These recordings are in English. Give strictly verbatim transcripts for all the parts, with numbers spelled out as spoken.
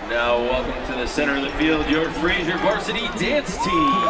Now welcome to the center of the field, your Fraser varsity dance team.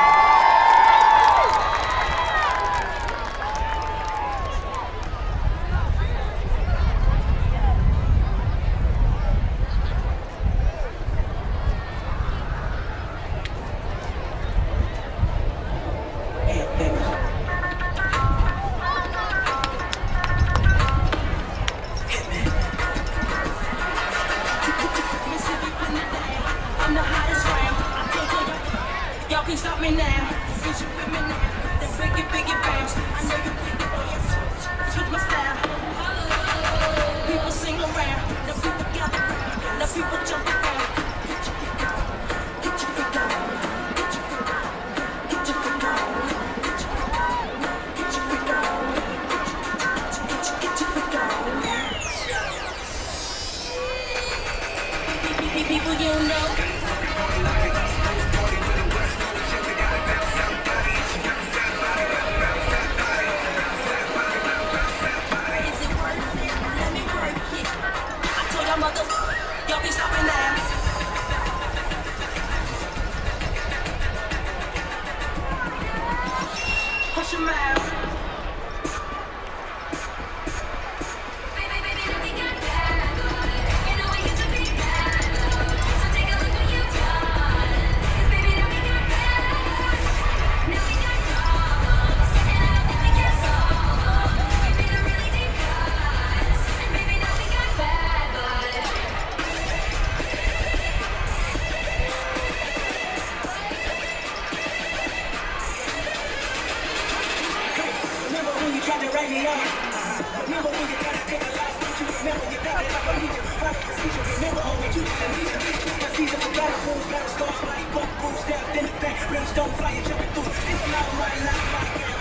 Y'all can't stop me now. Since you with me now, then biggie, biggie bounce. I know you think the dance. Switch my style. People sing around. Now people gather around. Now people jump around. Get your feet down. Get your feet down. Get your feet down. Get your feet down. Get your feet down. Get your feet down. People you know. Y'all be stopping now. Hush your mouth. Baby, baby, now we got bad boy. You know we get to be bad boy. So take a look what you've done. 'Cause baby, now we got bad boy. Now we got dogs. And I don't think we can solve. We made a really deep cuts. And baby, now we got bad boy. Remember when you tried to write me off? Remember when you tried to take a life? Don't you remember you got it like a legion? Right procedure, remember all what you did. My season for battle wounds, battle scars, body bump, bruised, stabbed in the back, brimstone fire jumping through. Think I'm out of my life, my game.